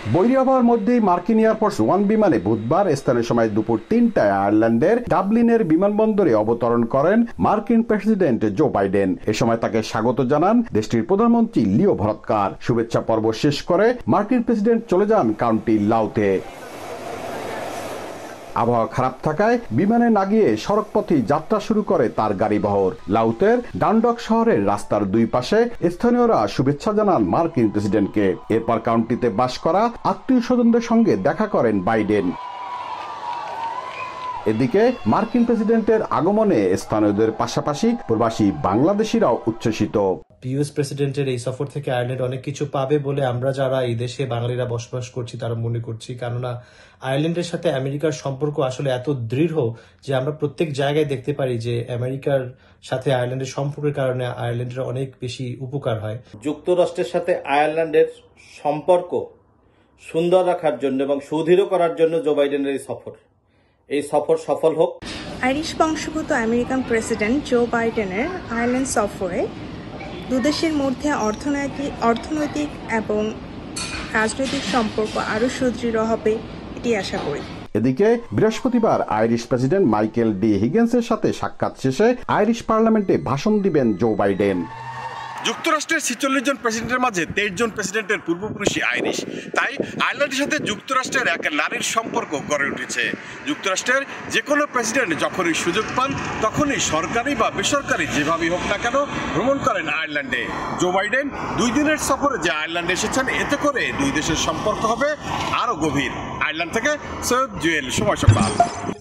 বৈরী আবহাওয়ার মধ্যেই মার্কিন এয়ারফোর্স ওয়ান বিমানে বুধবার স্থানীয় সময় দুপুর 3টায় আয়ারল্যান্ডের ডাবলিনের বিমানবন্দরে অবতরণ করেন মার্কিন প্রেসিডেন্ট জো বাইডেন। এ সময় তাকে স্বাগত জানান দেশটির প্রধানমন্ত্রী লিও ভরদকার। শুভেচ্ছা পর্ব শেষ করে মার্কিন প্রেসিডেন্ট চলে যান কাউন্টি লাউতে। আবহাওয়া খারাপ থাকায় বিমানে না গিয়ে সড়কপথে যাত্রা শুরু করে তার গাড়িবহর। লাউতের ডানডক শহরের রাস্তার দুই পাশে স্থানীয়রা শুভেচ্ছা জানান মার্কিন প্রেসিডেন্টকে। এরপর কাউন্টিতে বাস করা আত্মীয় স্বজনদের সঙ্গে দেখা করেন বাইডেন। এদিকে মার্কিন প্রেসিডেন্টের আগমনে স্থানীয়দের পাশাপাশি প্রবাসী বাংলাদেশিরাও উচ্ছ্বসিত। ইউএস প্রেসিডেন্টের এই সফর থেকে আয়ারল্যান্ড অনেক কিছু পাবে বলে আমরা যারা এই দেশে বাঙালিরা বসবাস করছি তারা মনে করছি, কেননা আয়ারল্যান্ডের সাথে আমেরিকার সম্পর্ক আসলে এত দৃঢ় যে আমরা প্রত্যেক জায়গায় দেখতে পারি যে আমেরিকার সাথে আয়ারল্যান্ডের সম্পর্কের কারণে আয়ারল্যান্ডের অনেক বেশি উপকার হয়। যুক্তরাষ্ট্রের সাথে আয়ারল্যান্ডের সম্পর্ক সুন্দর রাখার জন্য এবং সুদৃঢ় করার জন্য জো বাইডেনের এই সফর সফল হোক। আইরিশ বংশোদ্ভূত আমেরিকান প্রেসিডেন্ট জো বাইডেনের আয়ারল্যান্ড সফরে দুদেশের মধ্যে অর্থনৈতিক এবং রাজনৈতিক সম্পর্ক আরও সুদৃঢ় হবে এটি আশা করি। এদিকে বৃহস্পতিবার আইরিশ প্রেসিডেন্ট মাইকেল ডি হিগেন্সের সাথে সাক্ষাৎ শেষে আইরিশ পার্লামেন্টে ভাষণ দিবেন জো বাইডেন। যুক্তরাষ্ট্রের 46 জন প্রেসিডেন্টের মাঝে 23 জন প্রেসিডেন্টের পূর্বপুরুষই আইরিশ। তাই আয়ারল্যান্ডের সাথে যুক্তরাষ্ট্রের এক নারীর সম্পর্ক গড়ে উঠেছে। যুক্তরাষ্ট্রের যে কোনো প্রেসিডেন্ট যখনই সুযোগ পান তখনই সরকারি বা বেসরকারি যেভাবেই হোক না কেন ভ্রমণ করেন আয়ারল্যান্ডে। জো বাইডেন 2 দিনের সফরে যে আয়ারল্যান্ডে এসেছেন, এতে করে দুই দেশের সম্পর্ক হবে আরও গভীর। আয়ারল্যান্ড থেকে সৈয়দ জুয়েল, সময় সংবাদ।